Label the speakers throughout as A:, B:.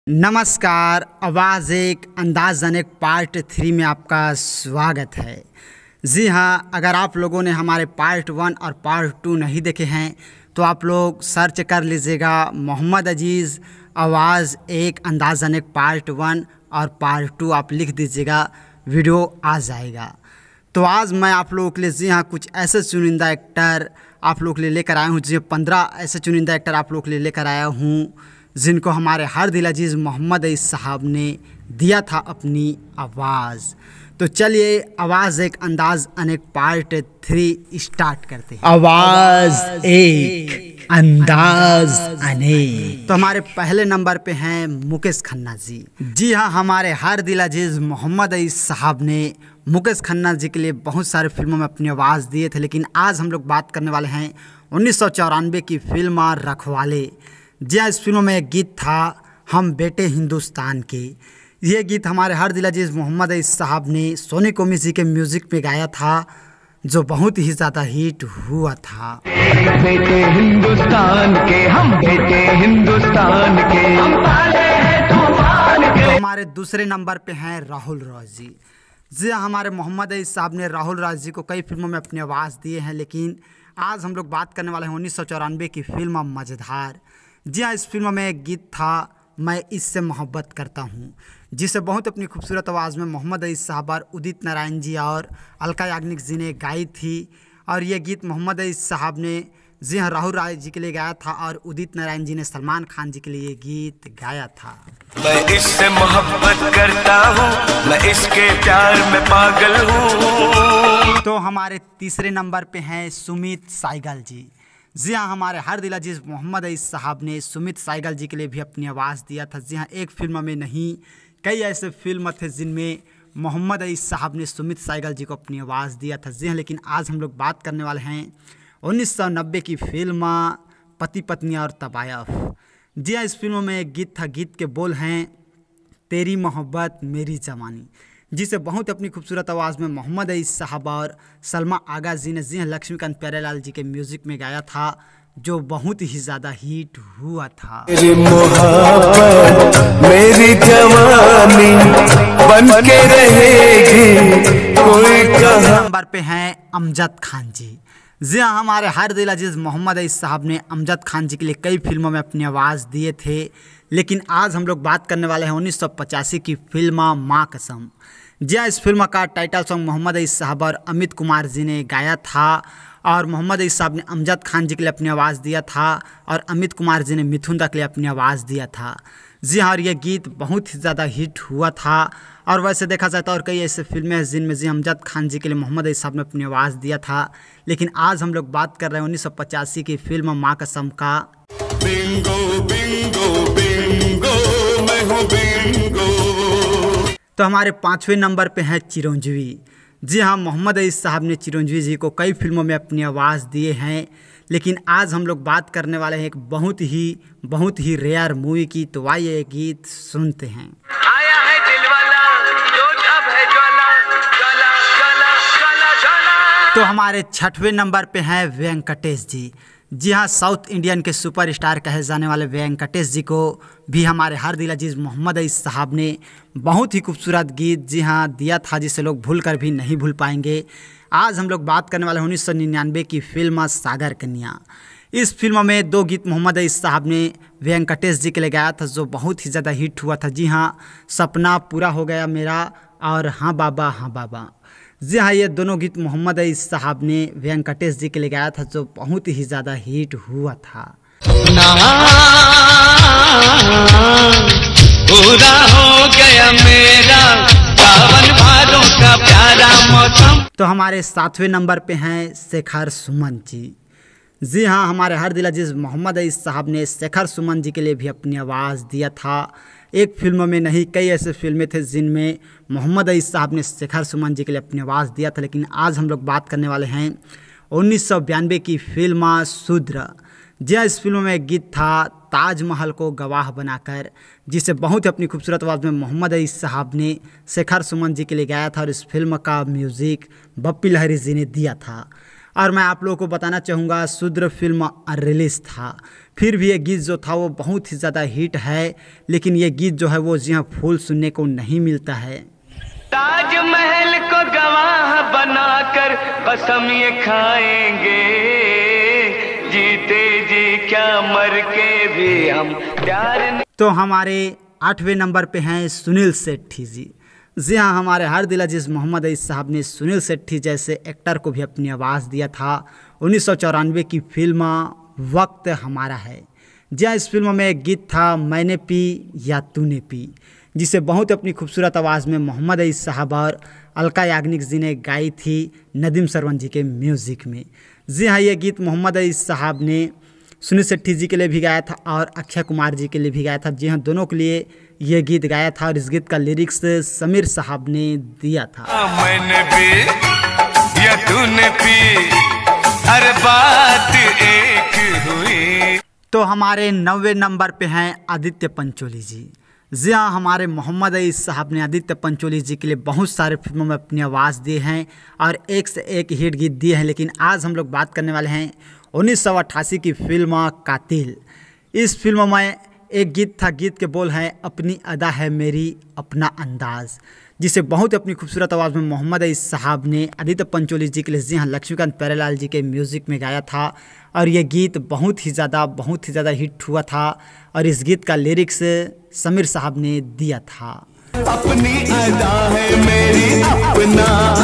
A: नमस्कार। आवाज़ एक अंदाज़ अनेक पार्ट 3 में आपका स्वागत है। जी हाँ, अगर आप लोगों ने हमारे पार्ट 1 और पार्ट 2 नहीं देखे हैं तो आप लोग सर्च कर लीजिएगा मोहम्मद अजीज़ आवाज़ एक अंदाज़ अनेक पार्ट 1 और पार्ट 2 आप लिख दीजिएगा, वीडियो आ जाएगा। तो आज मैं आप लोगों के लिए जी हाँ कुछ ऐसे चुनिंदा एक्टर आप लोगों के लिए लेकर आया हूँ। जी 15 ऐसे चुनिंदा एक्टर आप लोगों के लिए लेकर आया हूँ जिनको हमारे हर दिल अजीज़ मोहम्मद अईज़ साहब ने दिया था अपनी आवाज़। तो चलिए आवाज़ एक अंदाज़ अनेक पार्ट 3 स्टार्ट करते हैं। आवाज़ एक अंदाज़ अनेक। तो हमारे पहले नंबर पे हैं मुकेश खन्ना जी। जी हाँ, हमारे हर दिल अजीज़ मोहम्मद अईज़ साहब ने मुकेश खन्ना जी के लिए बहुत सारे फिल्मों में अपनी आवाज़ दिए थे, लेकिन आज हम लोग बात करने वाले हैं 1994 की फिल्म रखवाले। जी हाँ, इस फिल्म में एक गीत था हम बेटे हिंदुस्तान के। ये गीत हमारे हर दिल अजीज़ मोहम्मद अईज़ साहब ने सोनी कोमी जी के म्यूज़िक में गाया था, जो बहुत ही ज़्यादा हिट हुआ था।
B: बेटे हिंदुस्तान के, हम बेटे हिंदुस्तान के, हम पाले हैं तूफान के।
A: तो हमारे दूसरे नंबर पे हैं राहुल राज जी। जी हाँ, हमारे मोहम्मद अईज़ साहब ने राहुल राज जी को कई फिल्मों में अपनी आवाज़ दिए हैं, लेकिन आज हम लोग बात करने वाले हैं 1994 की फिल्म मज़ेदार। जी हाँ, इस फिल्म में एक गीत था मैं इससे मोहब्बत करता हूँ, जिसे बहुत अपनी खूबसूरत आवाज़ में मोहम्मद अईज़ साहब और उदित नारायण जी और अलका याग्निक जी ने गाई थी। और ये गीत मोहम्मद अईज़ साहब ने जी हाँ राहुल राज जी के लिए गाया था और उदित नारायण जी ने सलमान खान जी के लिए ये गीत गाया था।
B: मैं इससे मोहब्बत करता हूँ, मैं इसके प्यार में पागल हूँ।
A: तो हमारे तीसरे नंबर पे हैं सुमित साइगल जी। जी हाँ, हमारे हर दिल अजीज़ मोहम्मद अईज़ साहब ने सुमित साइगल जी के लिए भी अपनी आवाज़ दिया था। जी हाँ, एक फिल्म में नहीं कई ऐसे फिल्म थे जिनमें मोहम्मद अईज़ साहब ने सुमित साइगल जी को अपनी आवाज़ दिया था। जी हाँ, लेकिन आज हम लोग बात करने वाले हैं 1990 की फिल्म पति पत्नी और तबायफ। जी हाँ, इस फिल्म में एक गीत था, गीत के बोल हैं तेरी मोहब्बत मेरी जवानी, जिसे बहुत अपनी खूबसूरत आवाज़ में मोहम्मद अईज़ साहब और सलमा आगा जी ने जी हाँ लक्ष्मीकांत प्यारेलाल जी के म्यूज़िक में गाया था, जो बहुत ही ज़्यादा हिट हुआ था।
B: मेरी मोहब्बत मेरी जवानी बन के रहेगी कोई कहा।
A: नंबर पे हैं अमजद खान जी। जी हाँ, हमारे हर दिल अजीज़ मोहम्मद अईज़ साहब ने अमजद खान जी के लिए कई फिल्मों में अपनी आवाज़ दिए थे, लेकिन आज हम लोग बात करने वाले हैं 1985 की फिल्म माँ कसम। जी हाँ, इस फिल्म का टाइटल सॉन्ग मोहम्मद अईज़ साहब और अमित कुमार जी ने गाया था और मोहम्मद अईज़ साहब ने अमजद खान जी के लिए अपनी आवाज़ दिया था और अमित कुमार जी ने मिथुन दा के लिए अपनी आवाज़ दिया था। जी हाँ, और ये गीत बहुत ही ज़्यादा हिट हुआ था। और वैसे देखा जाए तो और कई ऐसे फिल्में हैं जिनमें जी अमजद खान जी के लिए मोहम्मद अईज़ साहब ने अपनी आवाज़ दिया था, लेकिन आज हम लोग बात कर रहे हैं 1985 की फिल्म माँ कसम का।
B: बिंगो बिंगो बिंगो मैं हूँ बिंगो।
A: तो हमारे 5वें नंबर पे हैं चिरंजीवी। जी हाँ, मोहम्मद अईज़ साहब ने चिरंजीवी जी को कई फिल्मों में अपनी आवाज़ दिए हैं, लेकिन आज हम लोग बात करने वाले हैं एक बहुत ही रेयर मूवी की। तो आइए ये गीत सुनते हैं।
B: आया है दिलवाला जो अब है ज्वाला ज्वाला ज्वाला ज्वाला ज्वाला।
A: तो हमारे 6वें नंबर पे हैं वेंकटेश जी। जी हाँ, साउथ इंडियन के सुपरस्टार कहे जाने वाले वेंकटेश जी को भी हमारे हर दिल अजीज़ मोहम्मद अईज़ साहब ने बहुत ही खूबसूरत गीत जी हाँ दिया था, जिसे लोग भूल कर भी नहीं भूल पाएंगे। आज हम लोग बात करने वाले 1999 की फिल्म सागर कन्या। इस फिल्म में 2 गीत मोहम्मद अईज़ साहब ने वेंकटेश जी के लिए गाया था, जो बहुत ही ज़्यादा हिट हुआ था। जी हाँ, सपना पूरा हो गया मेरा और हाँ बाबा हाँ बाबा। जी हाँ, ये दोनों गीत मोहम्मद अईज़ साहब ने वेंकटेश जी के लिए गाया था, जो बहुत ही ज़्यादा हिट हुआ था।
B: पूरा हो गया मेरा सावन भादों का प्यारा मौसम।
A: तो हमारे 7वें नंबर पे हैं शेखर सुमन जी। जी हाँ, हमारे हर दिल अजीज़ मोहम्मद अईज़ साहब ने शेखर सुमन जी के लिए भी अपनी आवाज़ दिया था। एक फिल्म में नहीं कई ऐसे फिल्में थे जिनमें मोहम्मद अईज़ साहब ने शेखर सुमन जी के लिए अपनी आवाज़ दिया था, लेकिन आज हम लोग बात करने वाले हैं 1992 की फिल्म शूद्र। जी हाँ, इस फिल्म में एक गीत था ताजमहल को गवाह बनाकर, जिसे बहुत ही अपनी खूबसूरत आवाज़ में मोहम्मद अईज़ साहब ने शेखर सुमन जी के लिए गाया था और इस फिल्म का म्यूज़िक बप्पी लहरी जी ने दिया था। और मैं आप लोगों को बताना चाहूँगा शूद्र फिल्म रिलीज़ था। फिर भी ये गीत जो था वो बहुत ही ज़्यादा हिट है, लेकिन ये गीत जो है वो जी हाँ फुल सुनने को नहीं मिलता है।
B: ताजमहल को गवाह बनाकर कसम ये खाएंगे, जीते जी क्या मर के भी हम प्यार।
A: तो हमारे 8वें नंबर पे हैं सुनील शेट्टी जी। जी हाँ, हमारे हर दिल अजीज मोहम्मद अईस साहब ने सुनील शेट्टी जैसे एक्टर को भी अपनी आवाज़ दिया था। 1994 की फिल्म वक्त हमारा है। जी हाँ, इस फिल्म में एक गीत था मैंने पी या तूने पी, जिसे बहुत अपनी खूबसूरत आवाज़ में मोहम्मद अईस साहब और अलका याग्निक जी ने गाई थी नदीम सरवन जी के म्यूज़िक में। जी हाँ, ये गीत मोहम्मद अईस साहब ने सुनील शेट्टी जी के लिए भी गाया था और अक्षय कुमार जी के लिए भी गाया था। जी हाँ, दोनों के लिए ये गीत गाया था और इस गीत का लिरिक्स समीर साहब ने दिया था।
B: मैंने पी या तूने पी, हर बात एक हुई।
A: तो हमारे 90वें नंबर पे हैं आदित्य पंचोली जी। जी हाँ, हमारे मोहम्मद अईस साहब ने आदित्य पंचोली जी के लिए बहुत सारे फिल्मों में अपनी आवाज़ दी हैं और एक से एक हिट गीत दिए हैं। लेकिन आज हम लोग बात करने वाले हैं 1988 की फिल्म कातिल। इस फिल्म में एक गीत था, गीत के बोल हैं अपनी अदा है मेरी अपना अंदाज़, जिसे बहुत अपनी खूबसूरत आवाज़ में मोहम्मद अईस साहब ने आदित्य पंचोली जी के लिए जी हाँ लक्ष्मीकांत प्यारेलाल जी के म्यूज़िक में गाया था और ये गीत बहुत ही ज़्यादा हिट हुआ था और इस गीत का लिरिक्स समीर साहब ने दिया था।
B: अपनी अदा है मेरी अपना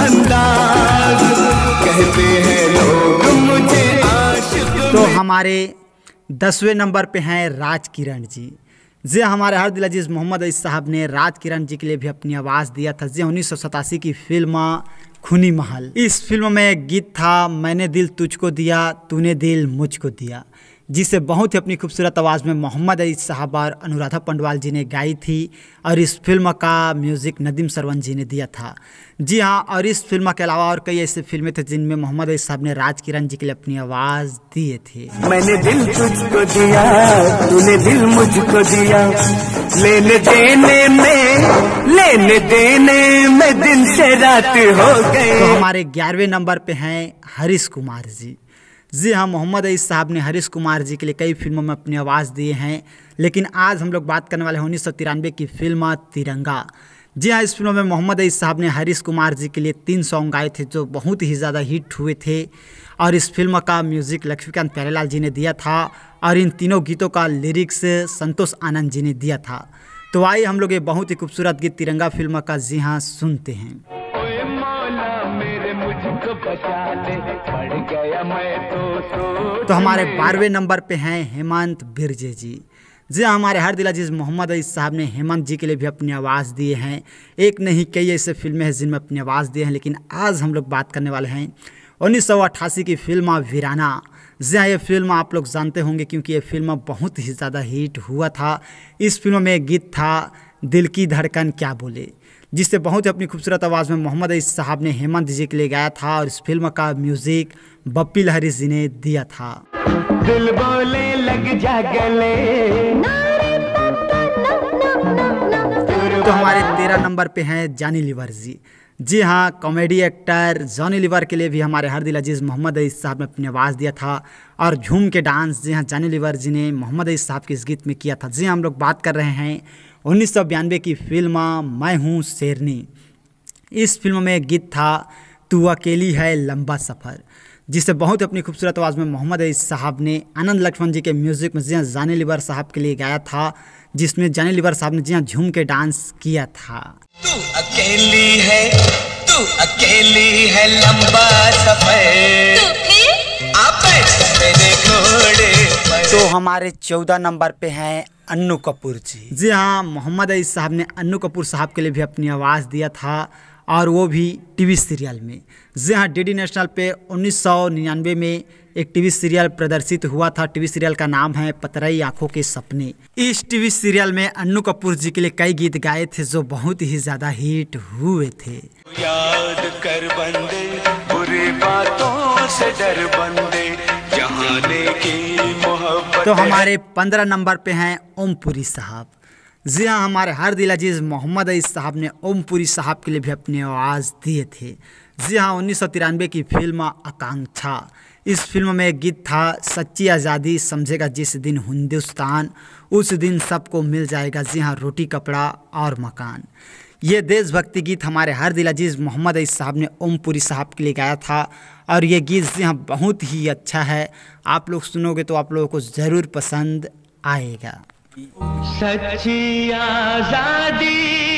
B: अंदाज, कहते हैं लोग मुझे आशिक।
A: तो हमारे 10वें नंबर पे हैं राज किरण जी। जी हमारे हर दिल अजीज़ मोहम्मद अईस साहब ने राज किरण जी के लिए भी अपनी आवाज़ दिया था। जी 1987 की फिल्म खूनी महल। इस फिल्म में एक गीत था मैंने दिल तुझको दिया तूने दिल मुझको दिया, जिसे बहुत ही अपनी खूबसूरत आवाज़ में मोहम्मद अईस साहब और अनुराधा पंडवाल जी ने गाई थी और इस फिल्म का म्यूज़िक नदीम सरवन जी ने दिया था। जी हाँ, और इस फिल्म के अलावा और कई ऐसे फिल्में थे जिनमें मोहम्मद अईस साहब ने राज किरण जी के लिए अपनी आवाज़ दिए थे।
B: मैंने दिल तुझको दिया तूने दिल मुझको दिया, लेने देने में दिन से रात हो गए।
A: तो हमारे 11वें नंबर पे हैं हरीश कुमार जी। जी हाँ, मोहम्मद अईस साहब ने हरीश कुमार जी के लिए कई फिल्मों में अपनी आवाज़ दिए हैं, लेकिन आज हम लोग बात करने वाले हैं 1993 की फिल्म तिरंगा। जी हाँ, इस फिल्म में मोहम्मद अईस साहब ने हरीश कुमार जी के लिए 3 सॉन्ग गाए थे जो बहुत ही ज़्यादा हिट हुए थे और इस फिल्म का म्यूज़िक लक्ष्मीकांत प्यारेलाल जी ने दिया था और इन तीनों गीतों का लिरिक्स संतोष आनंद जी ने दिया था। तो आइए हम लोग ये बहुत ही खूबसूरत गीत तिरंगा फिल्म का जी हाँ सुनते हैं। तो हमारे 12वें नंबर पे हैं हेमंत बिरजे जी। जी हमारे हर दिल अजीज़ मोहम्मद अईस साहब ने हेमंत जी के लिए भी अपनी आवाज़ दिए हैं। एक नहीं कई ऐसे फिल्में हैं जिनमें अपनी आवाज़ दिए हैं, लेकिन आज हम लोग बात करने वाले हैं 1988 की फिल्म वीराना। जी हाँ, ये फिल्म आप लोग जानते होंगे क्योंकि ये फिल्म बहुत ही ज़्यादा हिट हुआ था। इस फिल्म में एक गीत था दिल की धड़कन क्या बोले, जिससे बहुत ही अपनी खूबसूरत आवाज़ में मोहम्मद अईस साहब ने हेमंत जी के लिए गाया था और इस फिल्म का म्यूज़िक बप्पी लहरी जी ने दिया था।
B: दिल बोले लग जा गले।
A: तो हमारे 13 नंबर पे हैं जॉनी लीवर जी। जी हाँ, कॉमेडी एक्टर जॉनी लीवर के लिए भी हमारे हर दिल अजीज़ मोहम्मद अईस साहब ने अपनी आवाज़ दिया था और झूम के डांस जी हाँ जॉनी लीवर जी ने मोहम्मद अईस साहब के इस गीत में किया था। जी हाँ, हम लोग बात कर रहे हैं 1992 की फिल्म मैं हूँ शेरनी। इस फिल्म में एक गीत था तू अकेली है लंबा सफ़र, जिसे बहुत अपनी खूबसूरत आवाज़ में मोहम्मद अईस साहब ने आनंद लक्ष्मण जी के म्यूज़िक में जी हाँ जॉनी लीवर साहब के लिए गाया था, जिसमें जॉनी लीवर साहब ने जी हाँ झूम के डांस किया था।
B: तू अकेली है लंबा सफर, मेरे घोड़े पर।
A: तो हमारे 14 नंबर पे हैं अन्नू कपूर जी। जी हाँ, मोहम्मद अईस साहब ने अन्नू कपूर साहब के लिए भी अपनी आवाज़ दिया था और वो भी टीवी सीरियल में। जी हाँ, डीडी नेशनल पे 1999 में एक टीवी सीरियल प्रदर्शित हुआ था। टीवी सीरियल का नाम है पतरई आंखों के सपने। इस टीवी सीरियल में अन्नू कपूर जी के लिए कई गीत गाए थे जो बहुत ही ज़्यादा हिट हुए थे।
B: याद कर बंदे बुरी बातों से डर बंदे, जहाने की मोहब्बत।
A: तो हमारे 15 नंबर पे हैं ओम पुरी साहब। जी हाँ, हमारे हर दिल अजीज़ मोहम्मद अईस साहब ने ओम पुरी साहब के लिए भी अपनी आवाज़ दिए थे। जी हाँ, 1993 की फिल्म आकांक्षा। इस फिल्म में एक गीत था, सच्ची आज़ादी समझेगा जिस दिन हिंदुस्तान, उस दिन सबको मिल जाएगा जी हाँ रोटी कपड़ा और मकान। ये देशभक्ति गीत हमारे हर दिल अजीज़ मोहम्मद अईस साहब ने ओम पुरी साहब के लिए गाया था और ये गीत जी हाँ बहुत ही अच्छा है। आप लोग सुनोगे तो आप लोगों को ज़रूर पसंद आएगा।
B: सच्ची आजादी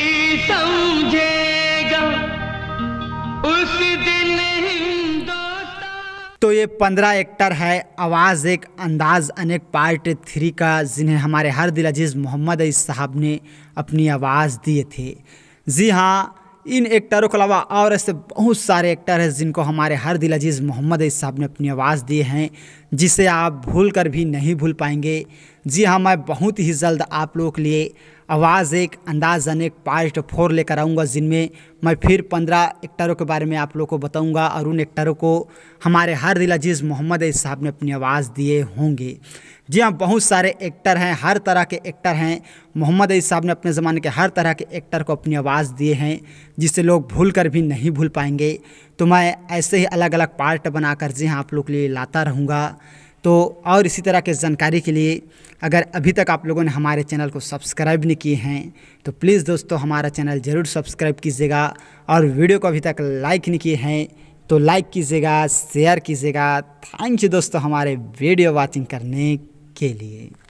B: समझेगा उस दिन हिंदुस्तान।
A: तो ये 15 एक्टर है आवाज़ एक अंदाज अनेक पार्ट 3 का, जिन्हें हमारे हर दिल अजीज़ मोहम्मद अईस साहब ने अपनी आवाज़ दिए थे। जी हाँ, इन एक्टरों के अलावा और ऐसे बहुत सारे एक्टर हैं जिनको हमारे हर दिल अजीज़ मोहम्मद अईस साहब ने अपनी आवाज़ दी हैं, जिसे आप भूल कर भी नहीं भूल पाएंगे। जी हाँ, मैं बहुत ही जल्द आप लोगों के लिए आवाज़ एक अंदाज अनेक पार्ट 4 लेकर आऊँगा, जिनमें मैं फिर 15 एक्टरों के बारे में आप लोगों को बताऊँगा और उन एक्टरों को हमारे हर दिल अजीज़ मोहम्मद अईस साहब ने अपनी आवाज़ दिए होंगे। जी हाँ, बहुत सारे एक्टर हैं, हर तरह के एक्टर हैं। मोहम्मद अईस साहब ने अपने ज़माने के हर तरह के एक्टर को अपनी आवाज़ दिए हैं, जिसे लोग भूल कर भी नहीं भूल पाएंगे। तो मैं ऐसे ही अलग अलग पार्ट बनाकर जी हाँ आप लोग के लिए लाता रहूँगा। तो और इसी तरह के जानकारी के लिए अगर अभी तक आप लोगों ने हमारे चैनल को सब्सक्राइब नहीं किए हैं तो प्लीज़ दोस्तों हमारा चैनल ज़रूर सब्सक्राइब कीजिएगा, और वीडियो को अभी तक लाइक नहीं किए हैं तो लाइक कीजिएगा, शेयर कीजिएगा। थैंक यू दोस्तों हमारे वीडियो वॉचिंग करने के लिए।